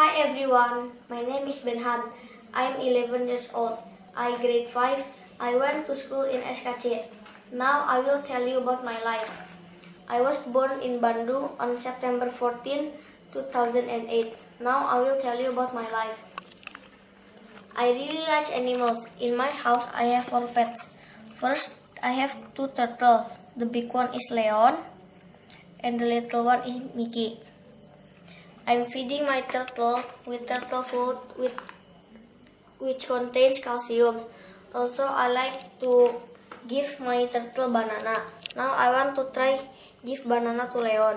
Hi everyone, my name is Benhan. I am 11 years old. I grade 5. I went to school in SKC. Now I will tell you about my life. I was born in Bandung on September 14, 2008. Now I will tell you about my life. I really like animals. In my house I have one pet. First, I have two turtles. The big one is Leon and the little one is Mickey. I'm feeding my turtle with turtle food which contains calcium. Also, I like to give my turtle banana. Now I want to try give banana to Leon.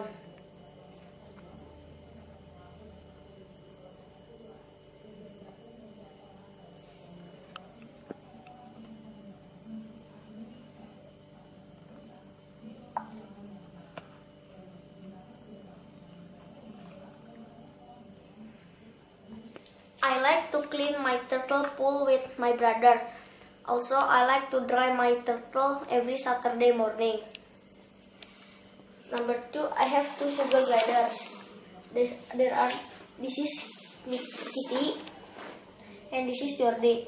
I like to clean my turtle pool with my brother. Also, I like to dry my turtle every Saturday morning. Number 2, I have two sugar gliders. This is Kitty and this is Jordi.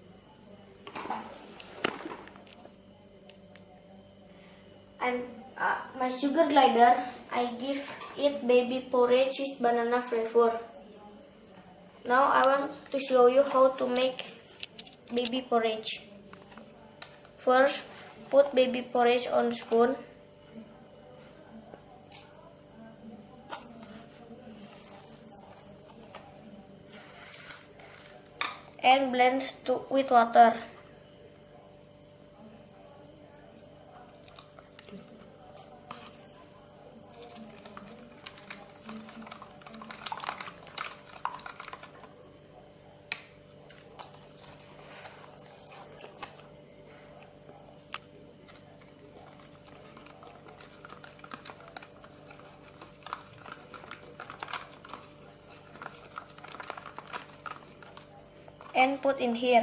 My sugar glider, I give it baby porridge with banana flavor. Now I want to show you how to make baby porridge. First, put baby porridge on spoon. And blend with water. And put in here.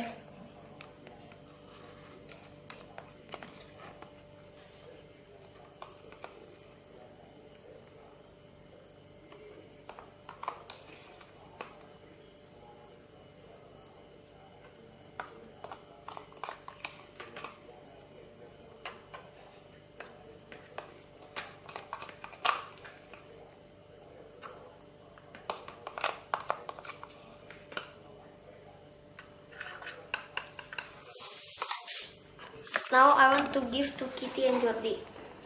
Now I want to give to Kitty and Jordi.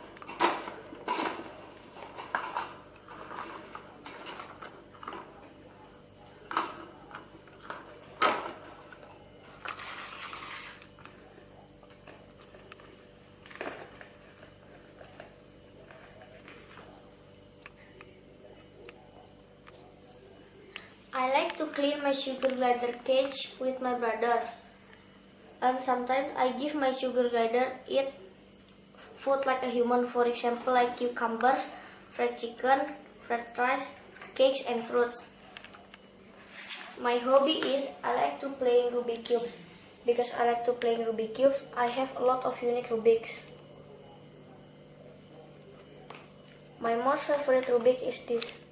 I like to clean my sugar glider cage with my brother. And sometimes I give my sugar glider eat food like a human, for example like cucumbers, fried chicken, fried rice, cakes and fruits. My hobby is I like to play Rubik cubes. Because I like to play Rubik cubes, I have a lot of unique Rubiks. My most favorite Rubik is this.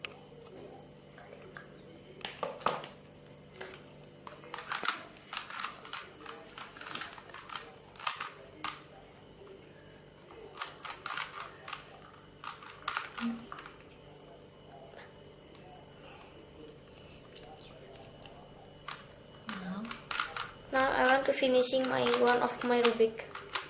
Now I want to finishing one of my Rubik.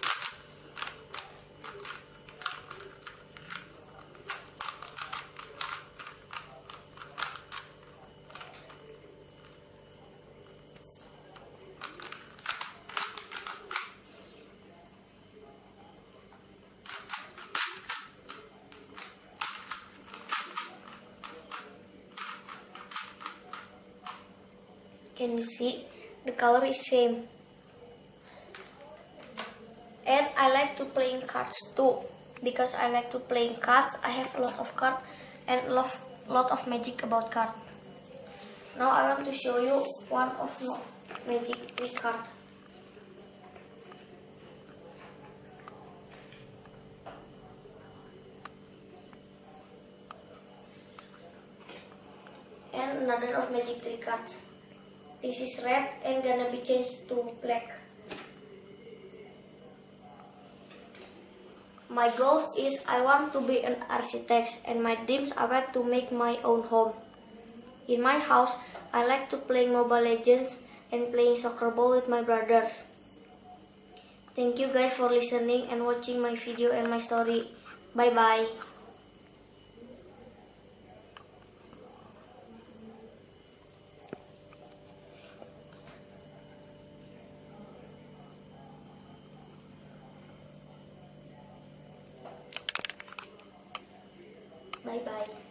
Can you see? The color is same. And I like to playing cards too. Because I like to playing cards, I have a lot of cards and a lot of magic about cards. Now I want to show you one of my magic trick card. And and another of magic trick cards. This is red and gonna be changed to black. My goal is I want to be an architect, and my dreams are to make my own home. In my house, I like to play Mobile Legends and playing soccer ball with my brothers. Thank you guys for listening and watching my video and my story. Bye bye. Bye bye.